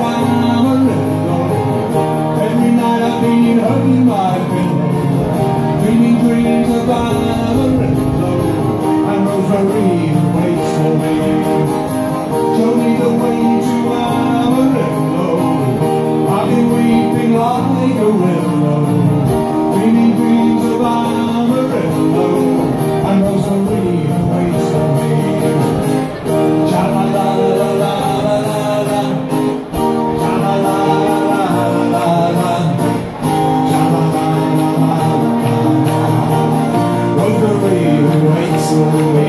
Amarillo. Every night I've been hugging my pillow, dreaming dreams of Amarillo, and Rosemary waits for me. Show me the way to Amarillo. I've been weeping like a willow, dreaming dreams of Amarillo, and Rosemary waits for me. Cha-la-la-la-la-la-la-la, cha-la-la-la-la-la-la, cha-la-la-la-la-la-la. Rosemary waits for me.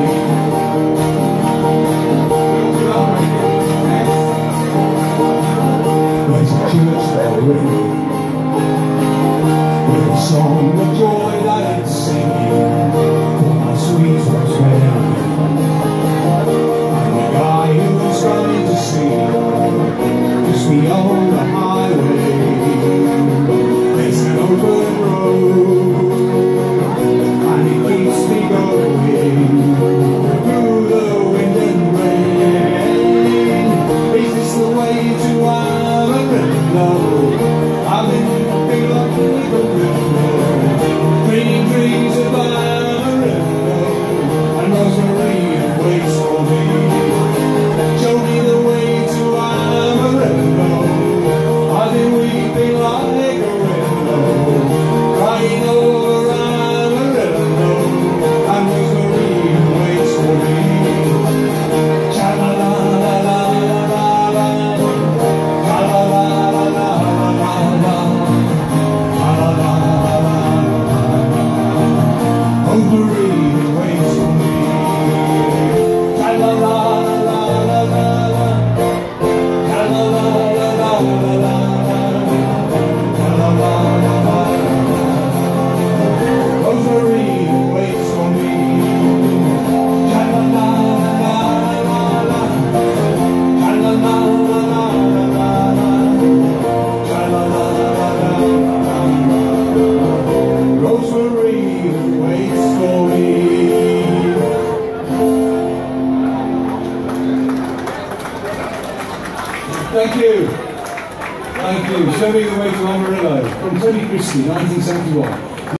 With a song of joy that it's singing for my sweet Rosemary. I'm the guy who's running to see just beyond the highway. It's an open road and it keeps me going through the wind and rain. Is this the way to Amarillo? I've been like a willow, dreaming dreams of Amarillo, and Rosemary waits for me. Show me the way to Amarillo. I've been weeping like a willow, crying over Amarillo, and Rosemary waits for me. Cha-la-la-la-la-la-la, cha-la-la-la-la-la-la. Rosemary waits for me. La-la-la-la-la-la-la, la-la-la-la-la-la-la, la-la-la-la-la. Rosemary waits for me. La-la-la-la-la-la, la-la-la-la-la-la. Rosemary waits for me. Thank you. Thank you. Show me the way to Amarillo from Tony Christie, 1971.